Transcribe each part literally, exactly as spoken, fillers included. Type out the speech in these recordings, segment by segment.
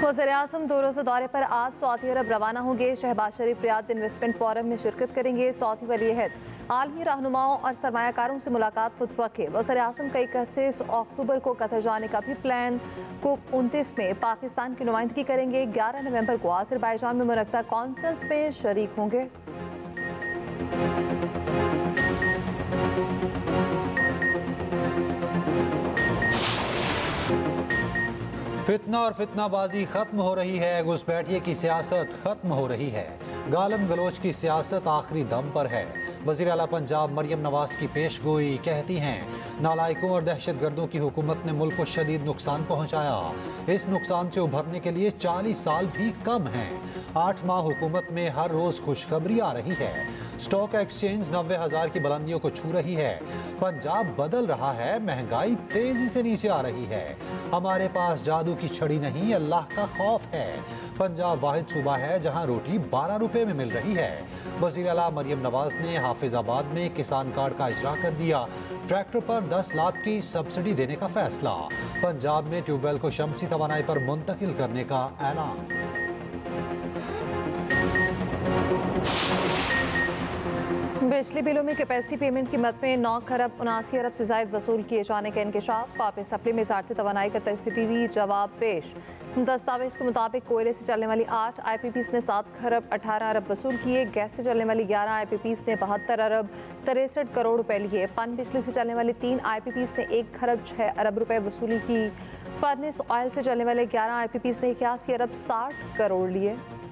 वज़ीर-ए-आज़म दो रोज़ा दौरे पर आज सऊदी अरब रवाना होंगे। Shehbaz Sharif Riyadh investment forum में शिरकत करेंगे। सऊदी वली-ए-अहद आलमी रहनुमाओं और सरमायाकारों से मुलाकात मुतवक्के। वज़ीर-ए-आज़म का इकतीस अक्टूबर को कतर जाने का भी प्लान। कोप उनतीस में पाकिस्तान की नुमाइंदगी करेंगे। ग्यारह नवंबर को अज़रबैजान में मुनक्कदा कॉन्फ्रेंस में शरीक होंगे। फितना और फितनाबाजी खत्म हो रही है। घुसपैठिए की सियासत खत्म हो रही है। गालम गलोच की सियासत आखिरी दम पर है। वज़ीर आला पंजाब मरियम नवाज की पेशगोई कहती हैं, नालायकों और दहशतगर्दों की हुकूमत ने मुल्क को शदीद नुकसान पहुँचाया। इस नुकसान से उभरने के लिए चालीस साल भी कम हैं। आठ माह हुकूमत में हर रोज़ खुशखबरी आ रही है। स्टॉक एक्सचेंज नब्बे हज़ार की बुलंदियों को छू रही है। पंजाब बदल रहा है। महंगाई तेजी से नीचे आ रही है। हमारे पास जादू की छड़ी नहीं, अल्लाह का खौफ है। पंजाब वाहिद सूबा है जहां रोटी बारह रुपए में मिल रही है। वज़ीर आला मरियम नवाज ने हाफिजाबाद में किसान कार्ड का इजरा कर दिया। ट्रैक्टर पर दस लाख की सब्सिडी देने का फैसला। पंजाब में ट्यूबवेल को शमसी तवानाई पर मुंतकिल करने का ऐलान। बिजली बिलों में कैपेसिटी पेमेंट की मद में नौ खरब उनासी अरब से जायद वसूल किए जाने का इंकशाफ। पाप सप्ली में इजारती तवानाई का तहरीरी जवाब पेश। दस्तावेज के मुताबिक कोयले से चलने वाली आठ आई पी पीस ने सात खरब अठारह अरब वसूल किए। गैस से चलने वाली ग्यारह आई पी पीस ने बहत्तर अरब तिरसठ करोड़ रुपए लिए। पन बिजली से चलने वाली तीन आई पी पीस ने एक खरब छः अरब रुपए वसूली की। फर्नेस ऑयल से चलने वाले ग्यारह आई पी पीस ने इक्यासी अरब साठ करोड़ लिए।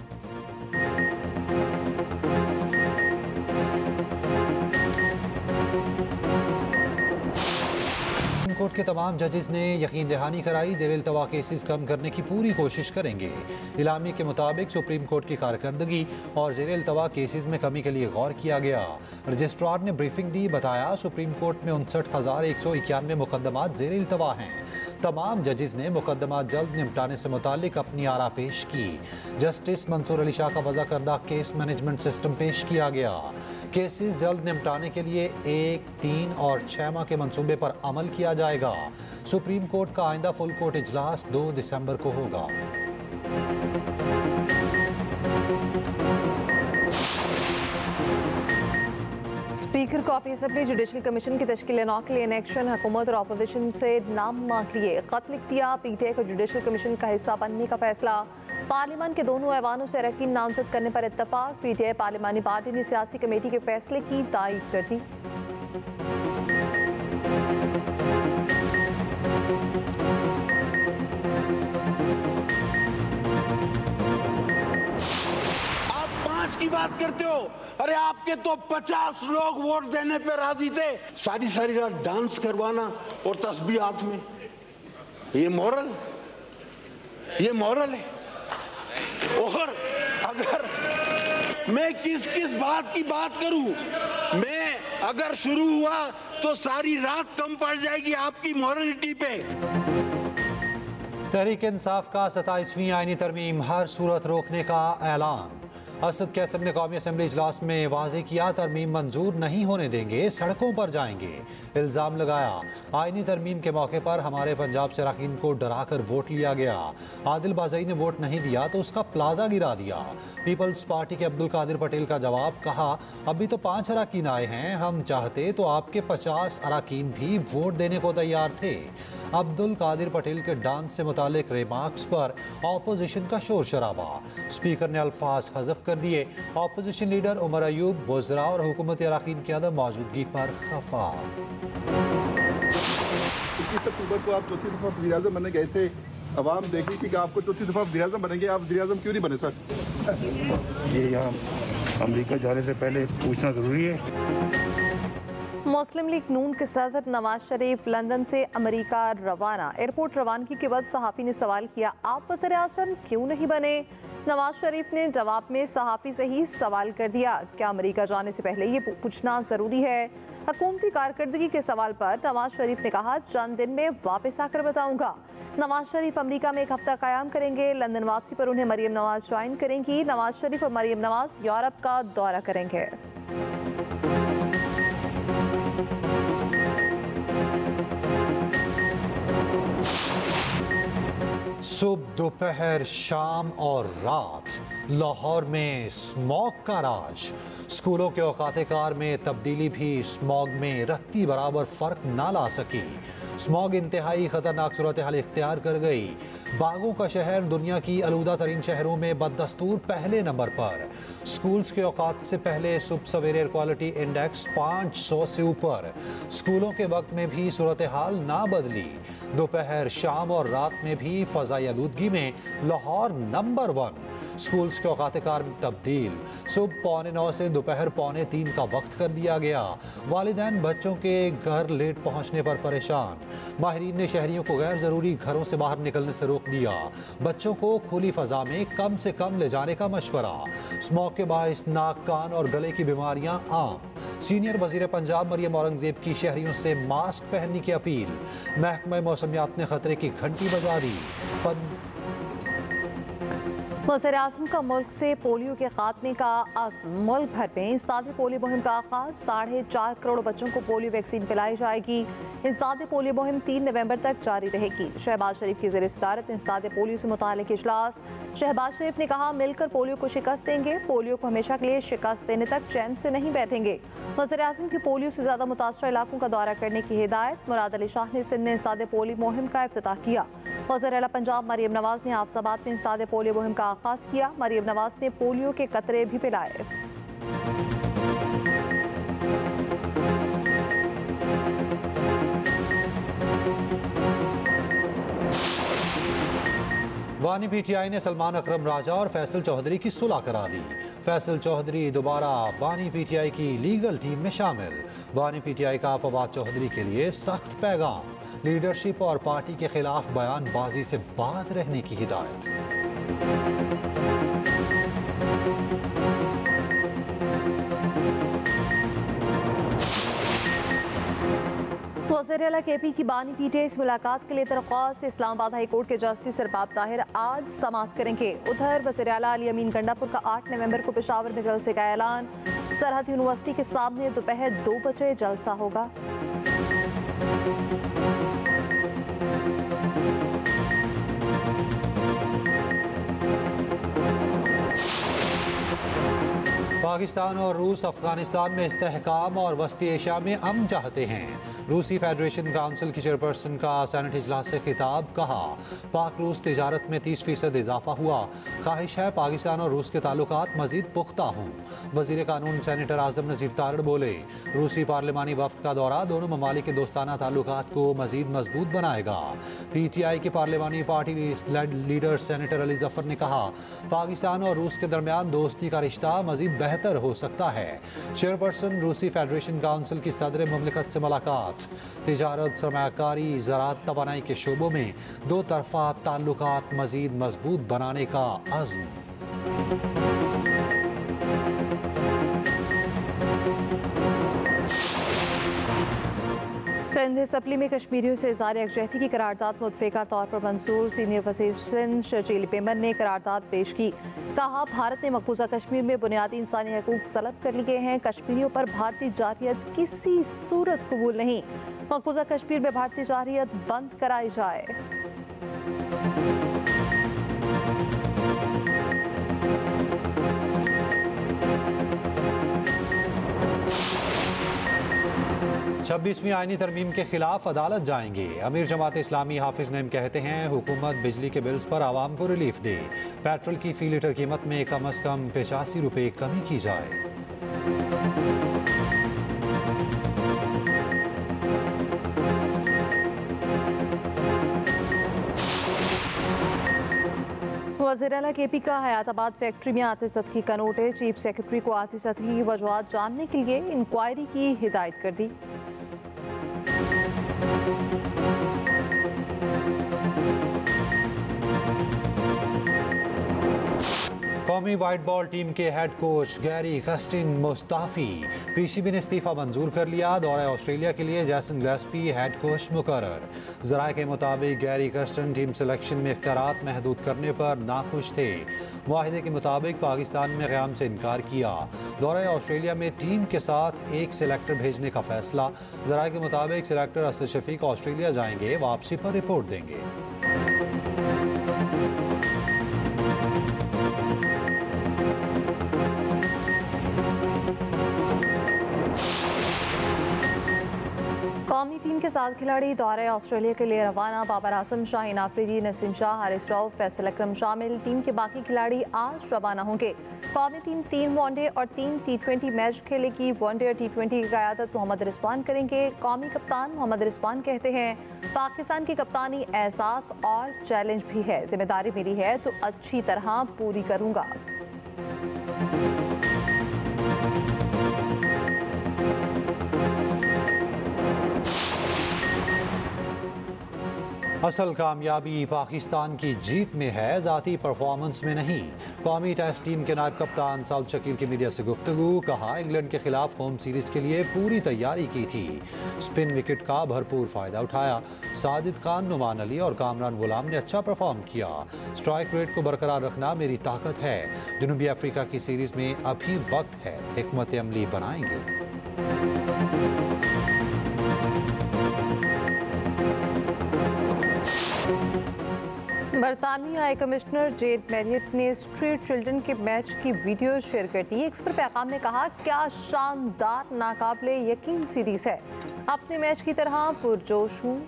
कोर्ट के तमाम जजेस ने यकीन दहानी कराई, जेर इल्तवा केसेस कम करने की पूरी कोशिश करेंगे। इलामी के मुताबिक सुप्रीम कोर्ट की कारकर्दगी और जेर इल्तवा केसेस में कमी के लिए गौर किया गया। रजिस्ट्रार ने ब्रीफिंग दी, बताया सुप्रीम कोर्ट में उनसठ हज़ार एक सौ इक्यानवे मुकदमात जेर इल्तवा हैं। तमाम जजेस ने मुकदमात जल्द निपटाने से मुतालिक अपनी आरा पेश की। जस्टिस मंसूर अली शाह का वज़ा करदा केस मैनेजमेंट सिस्टम पेश किया गया। केसेस जल्द निपटाने के लिए एक, तीन और छः माह के मंसूबे पर अमल किया जाएगा। सुप्रीम कोर्ट का आइंदा फुल कोर्ट इजलास दो दिसंबर को होगा। स्पीकर को असेंबली जुडिशल कमीशन की तश्कील नौ के लिए इलेक्शन। हुकूमत और अपोजिशन से नाम मांग लिए। खत लिख दिया। पी टी आई को जुडिशल कमीशन का हिस्सा बनने का फैसला। पार्लियामान के दोनों ऐवानों से अरकान नामजद करने पर इत्तफाक। पी टी आई पार्लियामानी पार्टी ने सियासी कमेटी के फैसले की तायीद कर दी। की बात करते हो, अरे आपके तो पचास लोग वोट देने पे राजी थे। सारी सारी रात डांस करवाना और तस्बीह हाथ में, ये मॉरल ये मॉरल है। और अगर मैं किस किस बात की बात करूं, मैं अगर शुरू हुआ तो सारी रात कम पड़ जाएगी आपकी मॉरलिटी पे। तहरीक इंसाफ का सताईसवीं आईनी तरमीम हर सूरत रोकने का ऐलान। असद कैसर ने कौमी असम्बली इजलास में वाज़ेह किया, तरमीम मंजूर नहीं होने देंगे, सड़कों पर जाएंगे। इल्ज़ाम लगाया, आईनी तरमीम के मौके पर हमारे पंजाब से अरकान को डरा कर वोट लिया गया। आदिल बाज़ई ने वोट नहीं दिया तो उसका प्लाजा गिरा दिया। पीपल्स पार्टी के अब्दुल कादिर पटेल का जवाब, कहा अभी तो पाँच अरकान आए हैं, हम चाहते तो आपके पचास अरकान भी वोट देने को तैयार थे। अब्दुल कादिर पटेल के डांस से मुतालिक रिमार्क्स पर ऑपोजिशन का शोर शराबा। स्पीकर ने अल्फाज हज़फ कर दिए। ऑपोजिशन लीडर उमर अयूब वज़रा और हुकूमत अरकान की अदम मौजूदगी पर खफा। इक्कीस अक्टूबर को आप चौथी दफ़ा वज़ीर आज़म बनने गए थे। अवाम देखी थी कि आपको चौथी दफ़ा वज़ीर आज़म बनेंगे, आप वज़ीर आज़म क्यों नहीं बने सर? ये यहाँ अमेरिका जाने से पहले पूछना ज़रूरी है। मुस्लिम लीग नून के सदर नवाज शरीफ लंदन से अमेरिका रवाना। एयरपोर्ट रवानगी के बाद सहाफ़ी ने सवाल किया, आप वज़ीर आज़म क्यों नहीं बने? नवाज शरीफ ने जवाब में सहाफ़ी से ही सवाल कर दिया, क्या अमेरिका जाने से पहले ये पूछना ज़रूरी है? हुकूमती कारकर्दगी के सवाल पर नवाज शरीफ ने कहा, चंद दिन में वापस आकर बताऊंगा। नवाज शरीफ अमेरिका में एक हफ्ता क़याम करेंगे। लंदन वापसी पर उन्हें मरियम नवाज ज्वाइन करेंगी। नवाज शरीफ और मरियम नवाज यूरोप का दौरा करेंगे। सुबह, दोपहर, शाम और रात लाहौर में स्मॉग का राज। स्कूलों के औकात-ए-कार में तब्दीली भी स्मॉग में रत्ती बराबर फर्क ना ला सकी। स्मॉग इंतहाई खतरनाक सूरत हाल इख्तियार कर गई। बागों का शहर दुनिया की आलूदा तरीन शहरों में बदस्तूर पहले नंबर पर। स्कूल्स के औकात से पहले सुबह सवेरे एयर क्वालिटी इंडेक्स पाँच सौ से ऊपर। स्कूलों के वक्त में भी सूरत हाल ना बदली। दोपहर, शाम और रात में भी फ़ज़ाई आलूदगी में लाहौर नंबर वन। स्कूल्स के औकात-ए-कार में तब्दील। सुबह पौने नौ से दोपहर पौने तीन का वक्त कर दिया गया। वालिदैन बच्चों के घर लेट पहुंचने पर परेशान। माहिरीन ने शहरियों को गैर ज़रूरी घरों से बाहर निकलने से रोक दिया। बच्चों को खुली फ़ज़ा में कम से कम ले जाने का मशवरा। स्मॉग के बाइस नाक, कान और गले की बीमारियां आम। सीनियर वज़ीर पंजाब मरियम औरंगज़ेब की शहरियों से मास्क पहनने की अपील। महकमा मौसमियात ने खतरे की घंटी बजा दी। वज़ीर आज़म का मुल्क से पोलियो के खात्मे का आज़म। मुल्क भर में इंसदाद पोलियो मुहिम का आगाज। साढ़े चार करोड़ बच्चों को पोलियो वैक्सीन पिलाई जाएगी। इंसदाद पोलियो मुहिम तीन नवंबर तक जारी रहेगी। शहबाज शरीफ की ज़ेर सदारत इंसदाद पोलियो से मुताल्लिक़ इजलास। शहबाज शरीफ ने कहा, मिलकर पोलियो को शिकस्त देंगे। पोलियो को हमेशा के लिए शिकस्त देने तक चैन से नहीं बैठेंगे। वज़ीर आज़म की पोलियो से ज़्यादा मुतासरा इलाकों का दौरा करने की हिदायत। मुराद अली शाह ने सिंध में इंसदाद पोलियो मुहिम का इफ्तिताह किया। वज़ीर आला पंजाब मरियम नवाज ने हाफिज़ाबाद में इंसदाद पोलियो मुहिम का आगाज किया। मरियम नवाज ने पोलियो के कतरे भी पिलाए। वानी पीटीआई ने सलमान अकरम राजा और फैसल चौधरी की सुलह करा दी। फैसल चौधरी दोबारा वानी पीटीआई की लीगल टीम में शामिल। वानी पीटीआई का फवाद चौधरी के लिए सख्त पैगाम। लीडरशिप और पार्टी के खिलाफ बयानबाजी से बाज रहने की हिदायत। वज़ीर आला के पी की बानी पीटीआई से मुलाकात के लिए दरख्वास्त। इस्लामाबाद हाई कोर्ट के जस्टिस अरबाब ताहिर आज समाअत करेंगे। उधर वज़ीर आला अली अमीन गंडापुर का आठ नवंबर को पेशावर में जलसे का ऐलान। सरहद यूनिवर्सिटी के सामने दोपहर दो बजे जलसा होगा। पाकिस्तान और रूस अफगानिस्तान में इस्तेहकाम और वस्ती एशिया में अमन चाहते हैं। रूसी फेडरेशन काउंसिल की चेयरपर्सन का सेनेट इजलास से खिताब। कहा, पाक रूस तिजारत में तीस फीसद इजाफा हुआ। ख्वाहिश है पाकिस्तान और रूस के ताल्लुकात मजीद पुख्ता हों। वजीर कानून सेनेटर आजम नज़ीर तारड़ बोले, रूसी पार्लिमानी वफ्द का दौरा दोनों ममालिक के दोस्ताना ताल्लुकात को मजीद मजबूत बनाएगा। पी टी आई के पार्लिमानी party leader senator Ali Zafar ने कहा, पाकिस्तान और रूस के दरमियान दोस्ती का रिश्ता मजीद बेहतर हो सकता है। चेयरपर्सन रूसी फेडरेशन काउंसिल की सदर मुमलिकत से मुलाकात। तिजारत, सरमायाकारी, ज़राअत, तवानाई के शोबों में दो तरफा ताल्लुकात मजीद मजबूत बनाने का अज़्म। सिंध असम्बली में कश्मीरियों से इज़हार यकजहती की करारदाद मुतफ़िका तौर पर मंसूर। सीनियर वज़ीर सिंध शर्जील पेमन ने करारदाद पेश की। कहा, भारत ने मकबूजा कश्मीर में बुनियादी इंसानी हकूक़ तलब कर लिए हैं। कश्मीरियों पर भारतीय जारियत किसी सूरत कबूल नहीं। मकबूजा कश्मीर में भारतीय जारियत बंद कराई जाए। छब्बीसवीं आईनी तरमीम के खिलाफ अदालत जाएंगे। अमीर जमात इस्लामी हाफिज नईम कहते हैं, हुकूमत बिजली के बिल्स पर आवाम को रिलीफ दे। पेट्रोल की फी लीटर कीमत में कम अज कम पचासी रुपये कमी की जाए। वज़ीर आला के पी का हयाताबाद फैक्ट्री में आतिशदगी का नोटिस। चीफ सेक्रेटरी को आतिशदगी की वजूहात जानने के लिए इंक्वायरी की हिदायत कर दी। कौमी वाइट बॉल टीम के हेड कोच गैरी कर्स्टिन मुस्ताफी। पीसीबी ने इस्तीफा मंजूर कर लिया। दौरे ऑस्ट्रेलिया के लिए जैसन गिलेस्पी हेड कोच मुकर्रर। ज़राए के मुताबिक गैरी कर्स्टिन टीम सिलेक्शन में इख्तियारात महदूद करने पर नाखुश थे। मुआहिदे के मुताबिक पाकिस्तान में क़याम से इनकार किया। दौरे ऑस्ट्रेलिया में टीम के साथ एक सिलेक्टर भेजने का फैसला। ज़राए के मुताबिक सिलेक्टर असद शफीक ऑस्ट्रेलिया जाएंगे, वापसी पर रिपोर्ट देंगे। कौमी टीम के सात खिलाड़ी दौरे ऑस्ट्रेलिया के लिए रवाना। बाबर आजम, शाहीन आफरीदी, नसीम शाह, हारिस रऊफ, फैसल अकरम शामिल। टीम के बाकी खिलाड़ी आज रवाना होंगे। कौमी टीम तीन वनडे और तीन टी ट्वेंटी मैच खेलेगी। वनडे और टी ट्वेंटी की क़यादत मोहम्मद रिजवान करेंगे। कौमी कप्तान मोहम्मद रिजवान कहते हैं, पाकिस्तान की कप्तानी एहसास और चैलेंज भी है। जिम्मेदारी मिली है तो अच्छी तरह पूरी करूँगा। असल कामयाबी पाकिस्तान की जीत में है, ज़ाती परफॉर्मेंस में नहीं। कौमी टेस्ट टीम के नायब कप्तान साउद शकील की मीडिया से गुफ्तगू। कहा, इंग्लैंड के खिलाफ होम सीरीज के लिए पूरी तैयारी की थी। स्पिन विकेट का भरपूर फ़ायदा उठाया। साजिद खान, नुमान अली और कामरान गुलाम ने अच्छा परफॉर्म किया। स्ट्राइक रेट को बरकरार रखना मेरी ताकत है। जनूबी अफ्रीका की सीरीज में अभी वक्त है, हिकमत अमली बनाएंगे। बरतानवी हाई कमिश्नर जेड मैरियट ने स्ट्रीट चिल्ड्रन के मैच की वीडियो शेयर कर दी। एक्स पर पैगाम में कहा, क्या शानदार नाकाबिले यकीन सीरीज है। अपने मैच की तरह पुरजोश हूँ।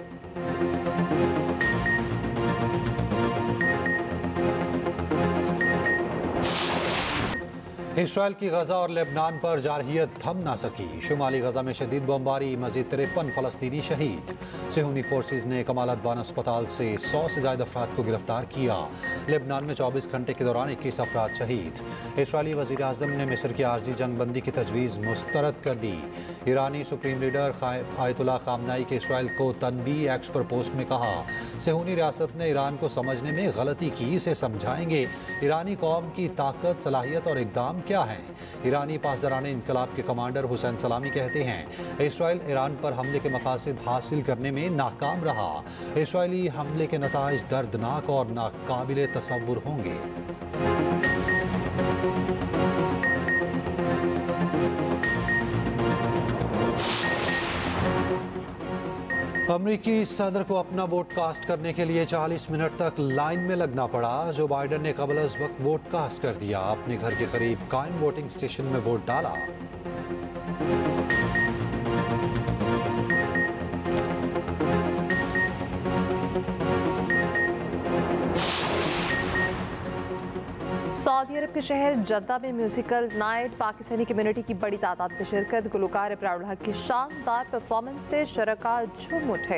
इसराइल की गजा और लेबनान पर जारहियत थम ना सकी। शुमाली गजा में शदीद बमबारी, मजीद तिरपन फलस्तीनी शहीद। सेहूनी फोर्सेज ने कमाल अदवान अस्पताल से सौ से ज्यादा अफराद को गिरफ्तार किया। लेबनान में चौबीस घंटे के दौरान इक्कीस अफराद शहीद। इसराइली वज़ीर आज़म ने मिस्र की आर्जी जंग बंदी की तजवीज़ मुस्तरद कर दी। ईरानी सुप्रीम लीडर आयतुल्लाह खामनाई के इसराइल को तनबी एक्स पर पोस्ट में कहा, सेहूनी रियासत ने ईरान को समझने में गलती की, इसे समझाएंगे। ईरानी कौम की ताकत, सलाहियत और इक़दाम क्या है। ईरानी पासदारान इनकलाब के कमांडर हुसैन सलामी कहते हैं, इसराइल ईरान पर हमले के मकासद हासिल करने में नाकाम रहा। इसराइली हमले के नताइज दर्दनाक और नाकाबिले तसव्वुर होंगे। अमरीकी सदर को अपना वोट कास्ट करने के लिए चालीस मिनट तक लाइन में लगना पड़ा। जो बाइडन ने कबल अज़ वक्त वोट कास्ट कर दिया। अपने घर के करीब कायम वोटिंग स्टेशन में वोट डाला। सऊदी अरब के शहर जद्दा में म्यूजिकल नाइट, पाकिस्तानी कम्युनिटी की बड़ी तादाद में शिरकत। गुलकार इब्रारुल हक की शानदार परफॉर्मेंस से शरका झूम उठे।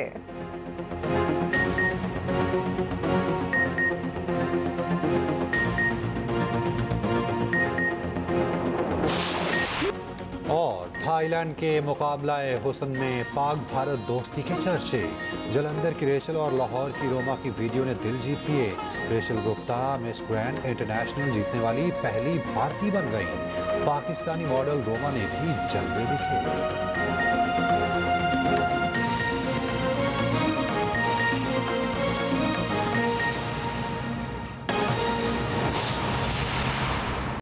और थाईलैंड के मुकाबला-ए हुस्न में पाक भारत दोस्ती के चर्चे। जलंधर की रेशल और लाहौर की रोमा की वीडियो ने दिल जीत लिए। Rachel Gupta Miss Grand International जीतने वाली पहली भारतीय बन गई। पाकिस्तानी मॉडल रोमा ने भी जलवे दिखे।